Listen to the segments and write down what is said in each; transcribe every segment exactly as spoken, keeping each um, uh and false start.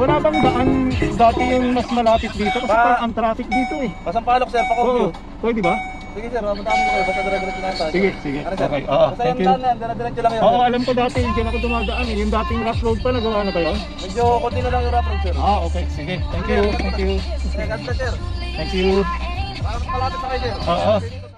Wala bang daan dati yung mas malapit dito? Kasi Pa- parang ang traffic dito eh. Pasampalok sir, pa-compute. Oo, pwede ba? Sige sir, mapunta kami kayo, basta dire-diretso na tayo. Sige, sige. Ano sir? Okay, oo. Basta Thank yung you. daan na yan, dire-diretso lang yun. Oo, alam ko dati, dyan ako dumadaan eh. Yung dating rough road pa, nagawa na ba yun? Medyo konti na lang yung rough road sir. Ah, okay. Sige. Thank you. Thank you. Sige, ganda sir. Thank you. Para mas malapit na kayo sir. Oo.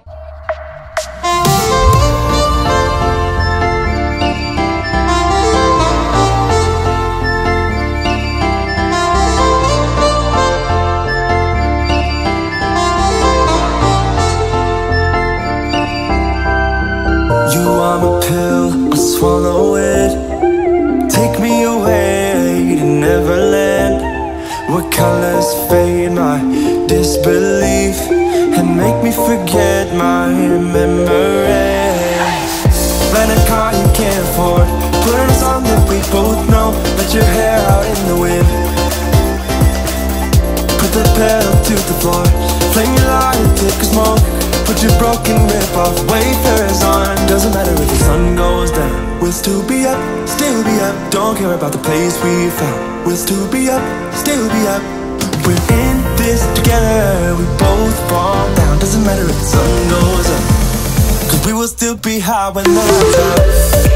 You are my pill, I swallow it. Take me away to Neverland, where colors fade my disbelief and make me forget my memories. Rent a car you can't afford, put on a song that we both know. Let your hair out in the wind, put the pedal to the floor, flame your light and take a smoke. Put your broken rip-off wafers on. Doesn't matter if the sun goes down, we'll still be up, still be up. Don't care about the place we found, we'll still be up, still be up. We're in this together, we both fall down. Doesn't matter if the sun goes up, cause we will still be high when the lights out.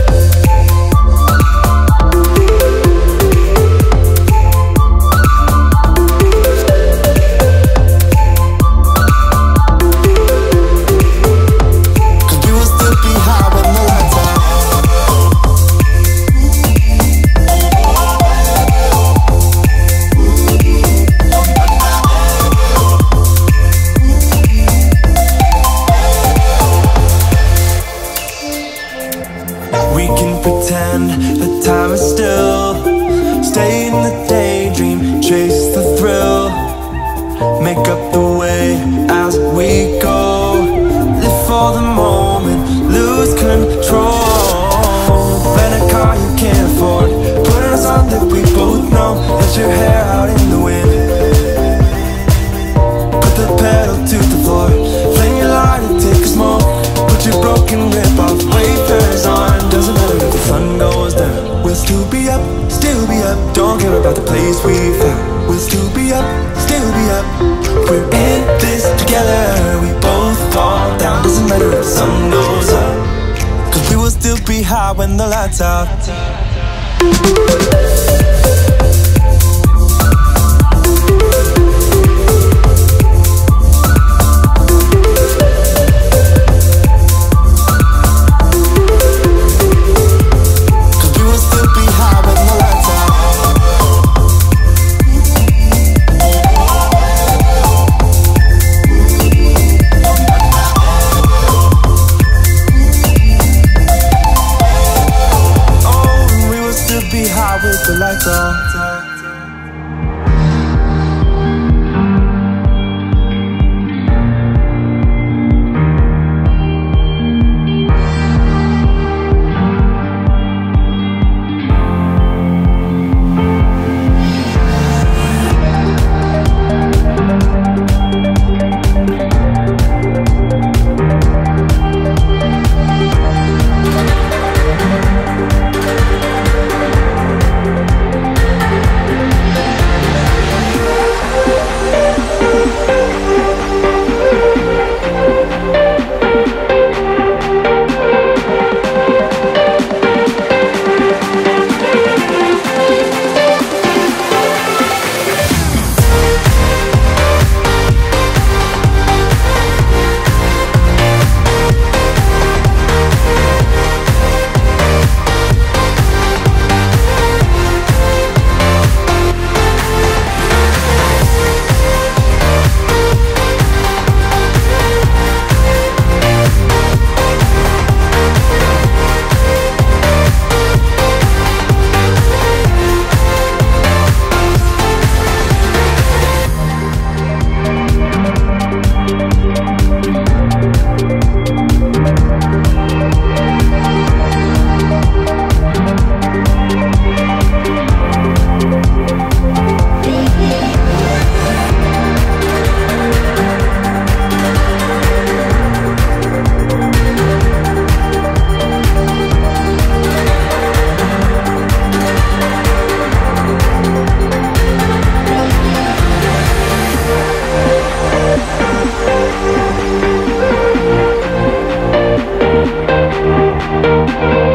The time is still, stay in the daydream, chase the thrill, make up the way as we go, live for the moment, lose control. Rent a car you can't afford, put on a song that we both know. Let your hair out in the wind, put the pedal to the floor, flame your light and take a smoke. Put your broken rip-off wafers on. Doesn't matter if the sun goes down, we'll still be up, still be up. Don't care about the place we found, we'll still be up, still be up. We're in this together, we both fall down. Doesn't matter if the sun goes up, cause we will still be high when the lights out. With the lights on. Thank you.